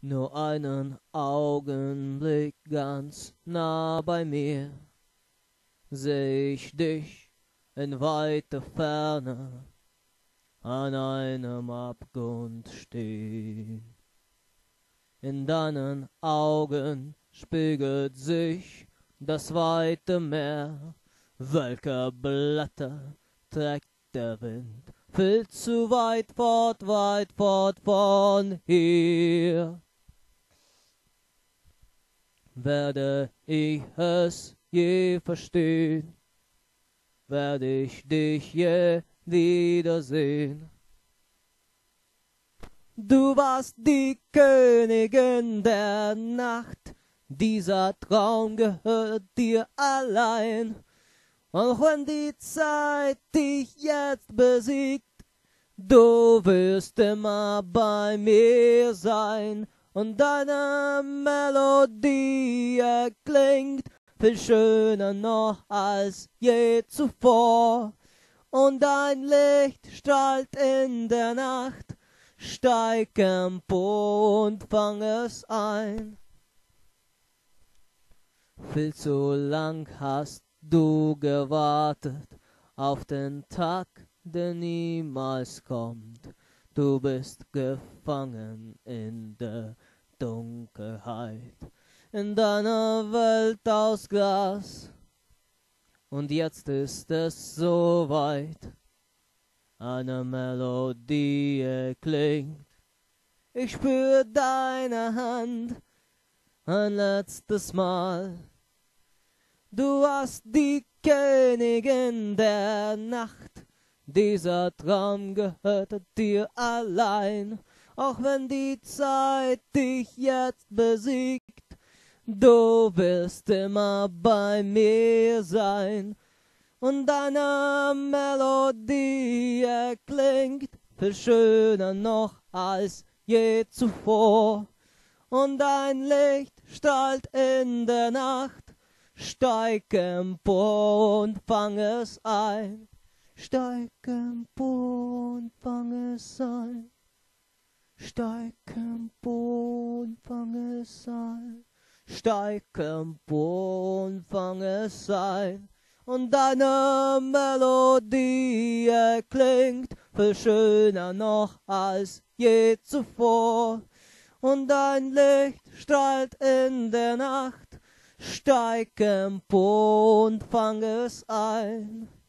Nur einen Augenblick ganz nah bei mir seh ich dich in weiter Ferne an einem Abgrund stehen. In deinen Augen spiegelt sich das weite Meer. Welche Blätter trägt der Wind? Viel zu weit fort von hier. Werde ich es je verstehen? Werde ich dich je wiedersehen? Du warst die Königin der Nacht, dieser Traum gehört dir allein. Auch wenn die Zeit dich jetzt besiegt, du wirst immer bei mir sein. Und deine Melodie erklingt viel schöner noch als je zuvor. Und dein Licht strahlt in der Nacht, steig empor und fang es ein. Viel zu lang hast du gewartet auf den Tag, der niemals kommt. Du bist gefangen in der Dunkelheit, in deiner Welt aus Glas. Und jetzt ist es so weit, eine Melodie erklingt. Ich spür deine Hand ein letztes Mal. Du warst die Königin der Nacht, dieser Traum gehört dir allein. Auch wenn die Zeit dich jetzt besiegt, du wirst immer bei mir sein. Und deine Melodie erklingt viel schöner noch als je zuvor. Und dein Licht strahlt in der Nacht, steig empor und fang es ein. Steig empor und fang es ein. Steig empor und fang es ein. Steig empor und fang es ein. Und deine Melodie erklingt viel schöner noch als je zuvor. Und dein Licht strahlt in der Nacht, steig empor und fang es ein.